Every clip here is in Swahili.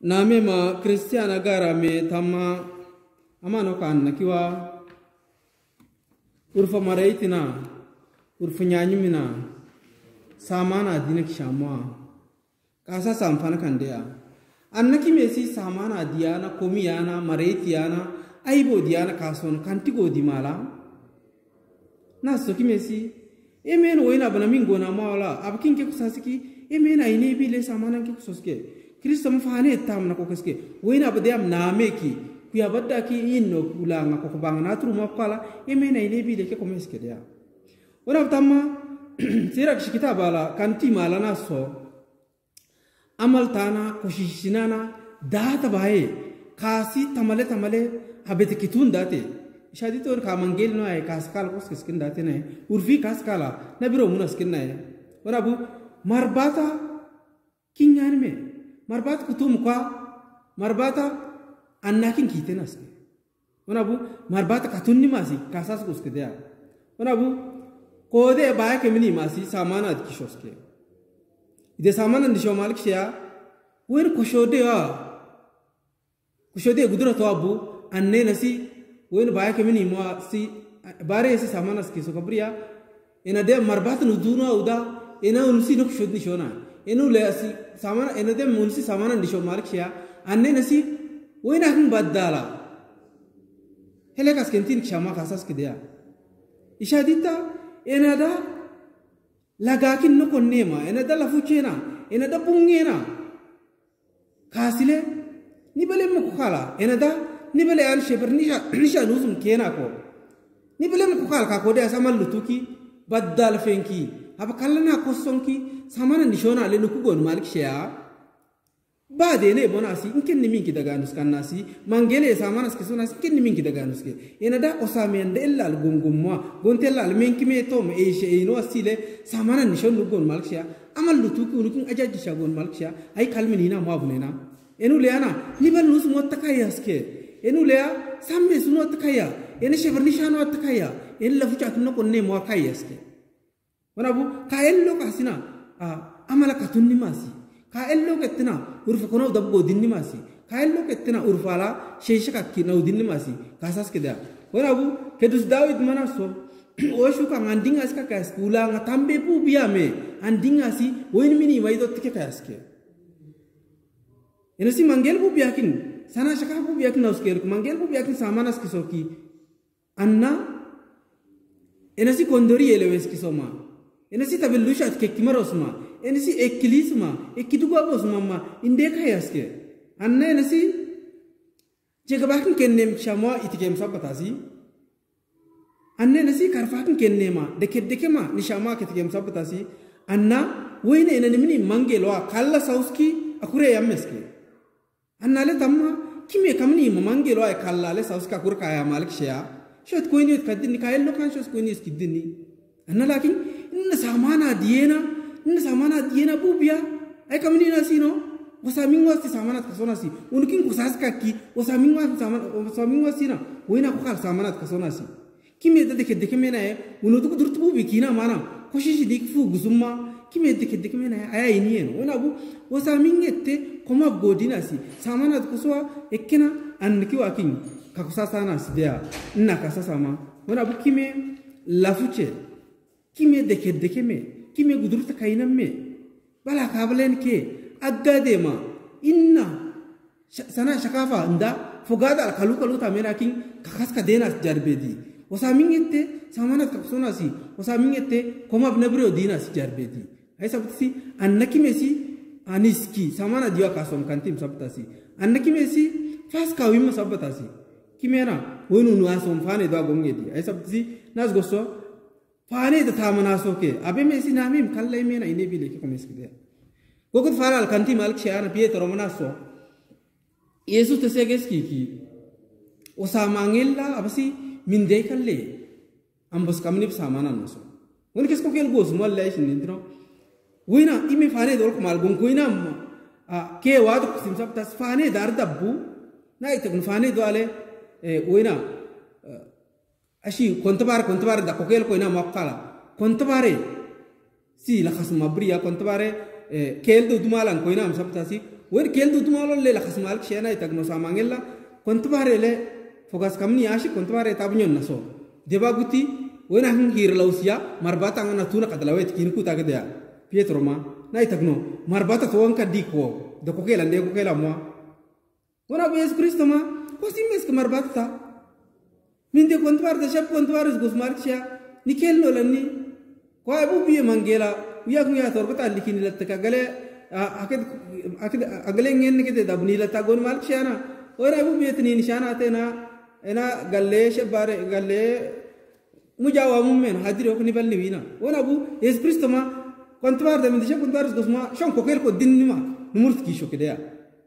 name ma Kristiana gara me tama amano kan nakiwa urfa maraitina urfa nyanyumina samana dinak shamwa kasa samfana kandea annaki mesi samana diana komiyana maraitiana aibo diana kason kantigo dimala naso kimesi emen woina bana mingo na mala abkin ke kusasiki emen aine bile samana ke kusoske Kristo mfane tam na kokeske woina badam name ki kuya badda ki inno kulanga ko bangana tru makala emen aine bile ke komeske dia ora tamma sirak kitabala kanti mala naso amal tana koshishinana data bae kasi tamale habete kitun date shadi to ka mangel no ay kaskal kos kiskin date ne urfi kaskala na biro munas kin na ora bu marbata kingan me marbat kutum kwa marbata annakin kitenas ora bu marbata katunni masi kasas kos kidya ora bu kode bae kemini masi samana kishoske ide samana ndisho malik shia wer kushode gudura to abu anne nasi wen bae kemini mo si bare esi samana skiso kabriya ena de marbat nu duna uda ena unsi no kushodni shona enu le asi samana ena de munsi samana ndisho malik shia anne nasi wen akun badala hele kaskentin kshama kasas kidya ishadita ena da lagakin no konnema ena da lafuchena ena da pungena kasile ni bale mo kala ena da ni bale an sheper nisha nuzum kena ko ni bale mo kala ka ko de samal lutuki baddal fenki aba kallana ko sonki samana nishona le nuku gon malik shia bade ne bonasi inken ni minki daga nus kannasi mangele samana skisona inken ni minki daga nuske ena da osamende ellal gongumwa gontellal menki me tom e she ino asile samana nishon lugon malik shia amal lutuki unukun ajaji shagon malik shia ay kalmini na mabunena enu leana nibal nus motakaya ske enu lea samme suno takaya ene shevernisha takaya en lafucha tunno konne mo kaya ske wanabu ka ello kasina amala katunni masi ka ello ketina urfa kono dabbo dinni masi ka ello ketina urfala sheisha kakki no dinni masi kasas keda wanabu kedus David manaso oshu ka andinga ska ka skula ngatambe pu biame andinga si woin mini maido tike kaske enasi mangel bu biakin sana shaka bu biakin ausker mangel bu biakin samanas kisoki anna enasi kondori elewes kisoma enasi tabellushat kekimarosma enasi ekilisma ekiduga bosma ma inde kayaske anna enasi jegabakin kennem shama itikem sapatasi anna enasi karfakin kennema dekedekema ni shama ketikem sapatasi anna woine enani mini mangelo kalla sauski akure yammeske anna le tamma kime kamni mangelo ay kalla le sauski akur kaya malik shia shot koini kadini kayello kan shos koini skidini anna lakin inna samana diena bubia ay kamni nasino wasamingwa si samana kasona si unukin kusaska ki wasamingwa sina woina ko kal samana kasona si kime deke mena e unudu durtu bubi kina mana koshishi dikfu gusumma kime deke mena aya inien wona bu wasamingette koma godina si samana kuswa ekkena anniki wakin kakusasana sidia nna kasasama wona bu kime lafuche kime deke me kime gudurta kainamme bala kabalen ke aggadema inna sana shakafa nda fogada kalukalu tamena kin kakaska dena jarbedi wasamingette samana kakusona si wasamingette koma bnabrio dina si jarbedi ay sabti annaki mesi aniski samana diwa kasom kantim sabtasi annaki mesi faska wimma sabtasi kimena wonu nu asom fane do gongedi ay sabti nas gosso fane da tamana soke abe mesi namim kallay mena ine bile ke komiskide gogut faral kanti malik shana pietro manaso yesu tesegeski ki osamangella abasi min de kalle ambos kamni samana naso woni kesko kel gos mollay shinindro wina ime fane do mal gon koina ke wad sim sabta fane dar dabbu na ite gon fane do ale wina ashi kontabar da kokel koina makala kontabare si la khas mabriya kontabare kel do dumalan koina am sabta si wer kel du tumalo le la khasmal khshena itagno samangella kontu bare le fokas kamni ashi kontu bare tabnyon naso deba guti wena hin hir lausia marbata ngana tuna kadalawet kinku tagada pietro ma na itagno marbata to wanka diko de ko kela de ko kela mo wona bu yesu kristo ma ko simes ke marbata min de kontu bare de shap kontu bare gusmar khsha nikel no lanni ko abu biye mangela wiyak nya tor ko talikini latta kagale akid agale ngene ke de dabni latta gon mal khshana ora abu biye tini nishana atena ena galle shebare galle mujawa mummen hadiro ko ni balni wina wona abu yesu kristo ma kontu bare de min de shap kontu bare gusma shon ko kel ko dinni ma numurt ki shokede ya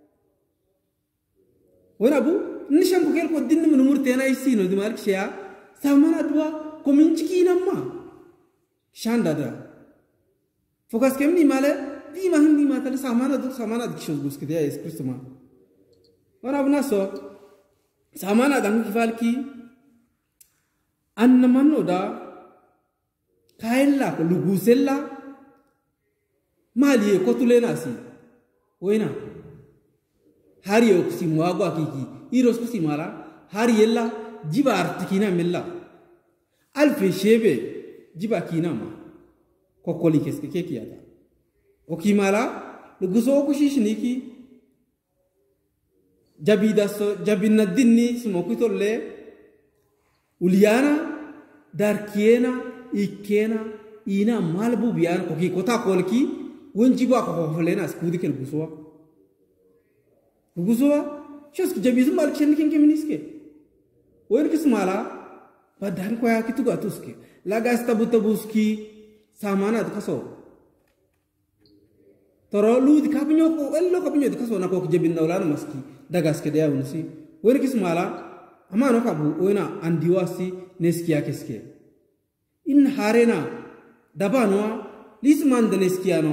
wona abu nisham ko kel ko dinni ma numurt ena isino di mal khshya samana dua ko min chikina ma shanda da fokas kemni male di ma hindi ma tale samana dikshos guskede ya yesu kristo ma wona abu naso samana dang kifal ki anna manno da kaella ko lugusella mali ko tulena si oina hari o si muago akiki iros ko si mala hari yella jiba artikina mella alfe shebe jiba kina ma ko koli keske ke kiyata o kimala luguso ko shishniki jabida so jabinna dinni sumo kutolle uliana darkiena ikena ina malbu biyan ko ki kota kolki wonjiba ko holena skudi kel guswa shos ki jabizu mal chen ken keminiske wer kismala badan ko ya kitu gatuske lagas tabuski samana kaso toro lud kapnyo ko ello kapnyo kaso na ko jabin nawlan maski dagas ke dia unsi wer kismala amano kabu oina andiwasi neskia keske in harena dabano lisman de neskiano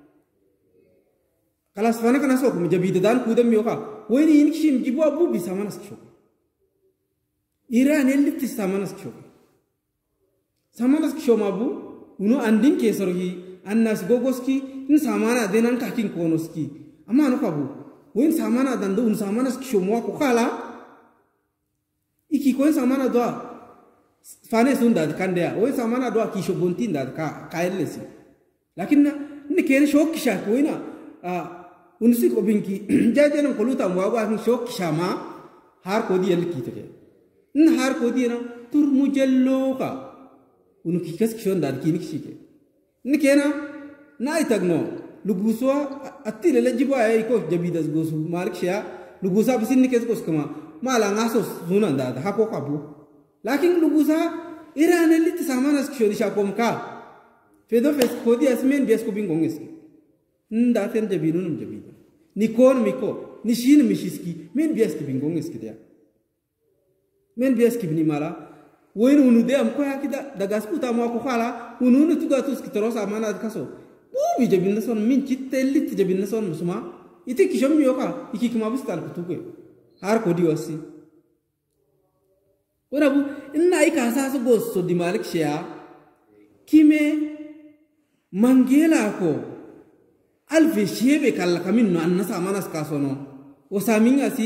kalas fana kana so ko jabidan kudam yoka woni in kishim jibu abu bi samanas kisho iran ellitti samanas kisho mabu uno andin ke sorgi annas gogoski in samana denan kakin konoski amano kabu woni samana dando un samanas kisho mo ko kala iki ko samana do fane sunda kandea o samana do kisho bontinda ka kaelesi lakinna ne ken shok kisha ko ina unsi ko binki jajena ko luta mo wa shok kisha ma har ko di el kiteke n har ko di na tur mujallo ka un kikas kishon dad kini kishike ne kena na itagno luguswa atile lejibo ay ko jabidas gosu malksha lugusa bisin nikes ko skama mala ngaso sunan dad hako kabu lakin lugusa irane lit samanas kishodi shakom ka fedo fes kodi asmen bias ko bingonges nda ten jabinunum jabida ni kon miko ni shin mishiski men bias ki bingonges kidia men bias ki bini mala woin unu de am ko yakida daga skuta mo ko khala unu tuga tus ki torosa manad kaso bu jabinna son min chitellit jabinna son musuma ite kishom yoka iki kimabistal kutuke har ko diwasi warabu inna ika asasu gosso di malik shia kime mangela ko alfe shebe kala kamin no annasa manas kasono o samin asi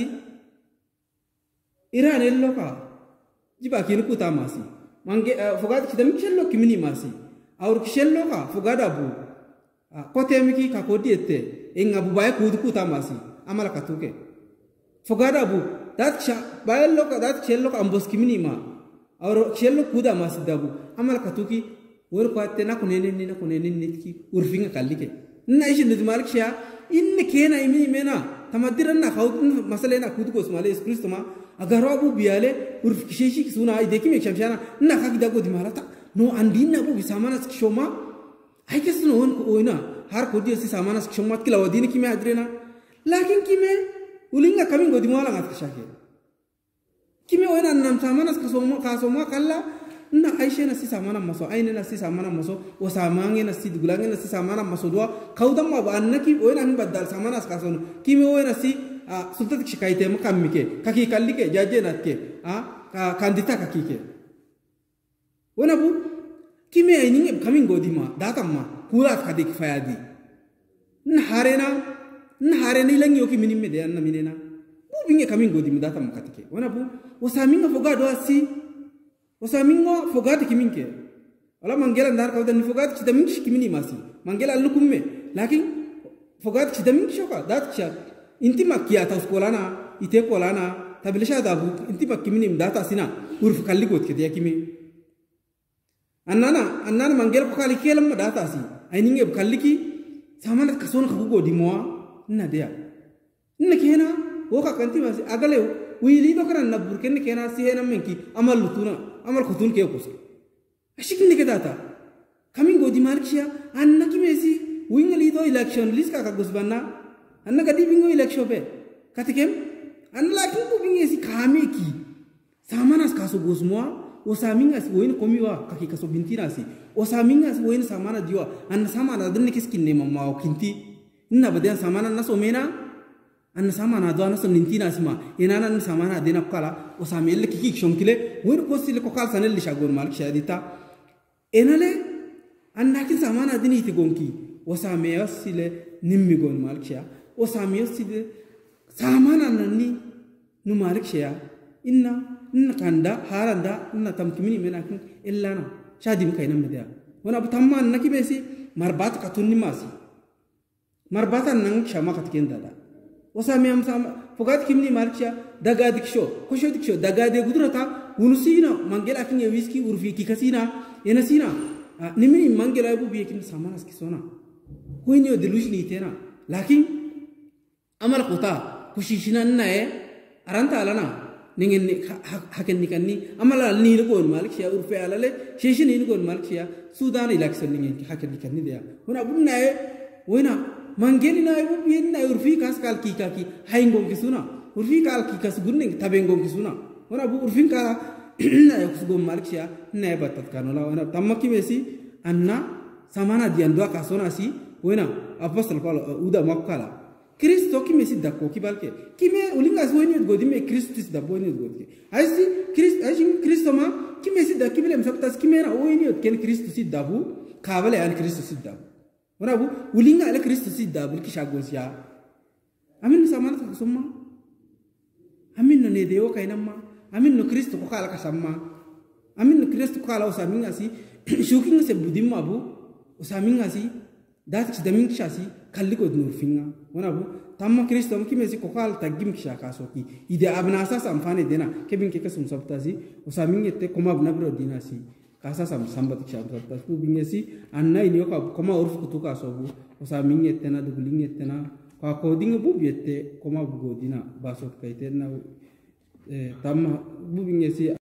iran elloka jiba kin kuta masi mange fogad kidam chello kimini masi aur chello ka fogada bu kote miki ka kodiete enga bu bay kuta masi amala katuke fogada bu dat bayello ka dat chello ka ambos kimini ma aur chello kuda masi dabu amala katuki wor ko atena kunenen nitki urfinga kallike na ishin de malik sha in kena imi mena tamadiranna khawt masalena kudu ko smale kristo ma agar abu biale urf kisheshi suna ay deki me shamshana na ka gidago di marata no andina bu bisamanas kishoma ay kesno on ko oina har ko di si samanas kishoma kila wadini kime adrena lakin kime ulinga kamin go di mala ngat kishake kime oina nam samanas kasoma kala na aisha na si samana maso aine na si samana maso o samange na si dugulange na si samana maso doa kaudam ma annaki oina hin badal samana kasono kime oina si sultat shikaite ma kammike kaki kallike jaje natke ka kandita kakike wona bu kime aininge kamin godima datamma kurat kadik fayadi n harena hare ni lang yoki minim de anna minena bu binge kamin godi mudata makatike wana bu wasaminga fogado asi wasaminga fogado kiminke wala mangela ndar kawda ni fogado kidamin kimini masi mangela lukumme lakin fogado kidamin shoka dat cha inti makia ta skolana ite kolana tabilisha da bu inti makimini mudata sina urf kalli got ke yakimi annana mangela ko kali kelam data si aininge kalliki samana kasona kabu godi moa na dia na kena woka kanti masi agale wili do kana na burken kena si hena menki amal lutuna amal khutun ke kus ashikni ke data coming godi marksha anna ki mesi wingali do election list ka gusbanna anna gadi bingo election pe katikem anla ki ko bingesi kame ki samanas kaso gusmoa osamingas woin komiwa kaki kaso bintina si osamingas woin samana diwa anna samana dunne kiskinne mamma o kinti inna badan samana naso mena anna samana do naso nintina sima inana anna samana dena kala osamelle kiki shonkile woin kosile ko kal sanel shagon malik shadita enale anna kin samana dini ti gonki osameyas sile nimmi gon malik sha osameyas sile samana nanni nu malik sha inna kanda haranda inna tamkimini menakin illana shadi mukai nan media wana abu tamma annaki besi marbat katunni masi marbatan nan shama katken dada wasa me amsa fogat kimni marcha daga diksho kosho diksho daga de gudurata unusina mangela kin wiski urfi kikasina enasina nimini mangela bu biyekin samanas kisona huinyo delushni tena lakin amal qota kushishina nae aranta alana ningen haken nikanni amala ni ko malik sha urfe alale sheshi ni ko malik sha sudan election ningen haken nikanni dia hona bunna e wena mangeni na e bu yen na urfi kas kal ki ka ki haingo ki suna urfi kal ki kas gunne tabengo ki suna hona bu urfi ka na e kusgo malik sha na batat kanola wena tamaki mesi anna samana dian do ka sona si wena apostol paulo uda makkala Kristo kime si dako kibalke kime ulinga swoni godi me Kristus da boni godi aisi Kristo ma kime si da kibele msaptas kime na oini ken Kristus si dabu kabale an Kristus si dabu wana bu ulinga ala Kristus si dabu kishagosia amin samana kusoma amin no ne deo kainamma amin no Kristo ko kala kasamma amin no Kristo ko kala usaminga si shukinga se budimma bu usaminga si dat ci damin kishasi kalli ko nur finga wana bu tamma Kristo mki mesi ko kal tagim kisha kasoki ide abna sa samfane dena kebin ke kasum sabtasi usamin yette koma abna bro dinasi kasa sam sambat kisha sabtas ku bingesi anna ini ko koma urf kutu kasobu usamin yette na duguling yette na ko dinga bu yette koma bu godina basot kaite na tamma bu bingesi